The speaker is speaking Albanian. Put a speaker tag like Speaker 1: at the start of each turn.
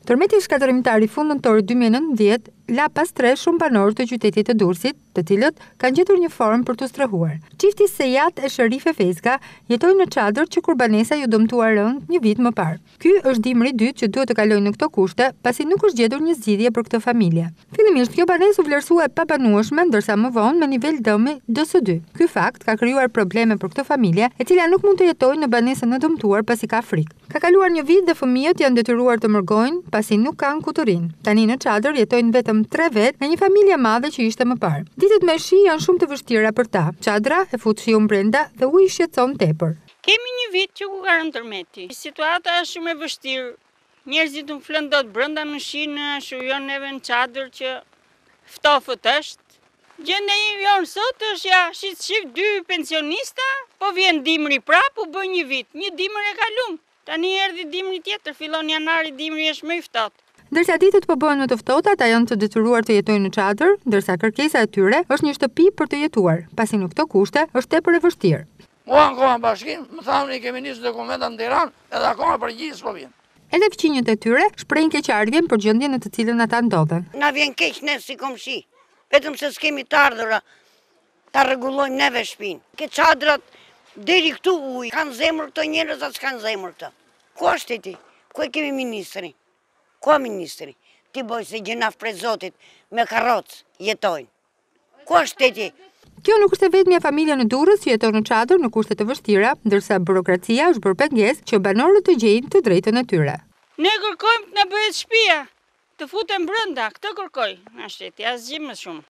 Speaker 1: Tërmeti shkatërimtar i fund nëntorit 2019 la pas tre shumë banorë të qytetit të Durrësit, të cilët kanë gjetur një formë për të strehuar. Çifti Sejat e Sherife Fezga jetojnë në çadër që kur banesa ju dëmtua rënd një vit më parë. Ky është dimri i dytë që duhet të kalojë në këto kushte, pasi nuk është gjetur një zgjidhje për këtë familje. Fillimisht kjo banesë u vlerësua e pabanueshme, ndërsa më vonë me nivel dëmi DS2. Ky fakt ka krijuar probleme për këtë familje, e cila nuk mund të jetojë në banesën e dëmtuar pasi ka frikë. Ka kaluar një vit dhe fëmijët janë detyruar të mërgojnë pasi nuk kanë ku të rinë. Tani në çadër jetojnë vetëm 3 vetë në një familje madhe që ishte më parë. Ditët me shi janë shumë të vështira për ta. Çadra e fut shiun brenda dhe uji shqetëson tepër.
Speaker 2: Kemi një vit që ku ka rënë tërmeti. Situata është shumë e vështirë. Njerëzit u flën dot brenda në shi, në shujon neve në çadër që ftofët është. Gjendja jonë sot është ja shif 2 pensionista, po vjen dimri prap, u bën një vit. Një dimër e kalum. Tani erdhi dimri tjetër, fillon janari, dimri është më i ftohtë.
Speaker 1: Ndërsa ditët po bëhen më të ftohta, ata janë të detyruar të jetojnë në çadër, ndërsa kërkesa e tyre është një shtëpi për të jetuar, pasi në këto kushte është tepër e vështirë.
Speaker 3: Mua akoma bashkim, më thanë kemi nisë dokumenta në Tiranë, edhe akoma përgjigjës po vjen.
Speaker 1: Edhe fëmijët e tyre shprehin keqardhjen për gjendjen në të cilën ata ndodhen.
Speaker 4: Na vjen keq ne si komshi, vetëm se s'kemi të ardhura ta rregullojmë neve shtëpinë. Ke çadrat deri këtu ujë, kanë zemër këto njerëz as kanë zemër këto. Ku është ti? Ku e kemi ministrin? Ku ministri? Ti boj se gjinaf prej Zotit me karrocë jetojnë. Ku është ti?
Speaker 1: Kjo nuk është vetëm një familje në Durrës që jeton në çadër në kushte të vështira, ndërsa burokracia është bërë pengesë që banorët të gjejnë të drejtën e tyre.
Speaker 2: Ne kërkojmë të na bëhet shtëpia, të futen brenda, këtë kërkoj. Na shteti asgjë më shumë.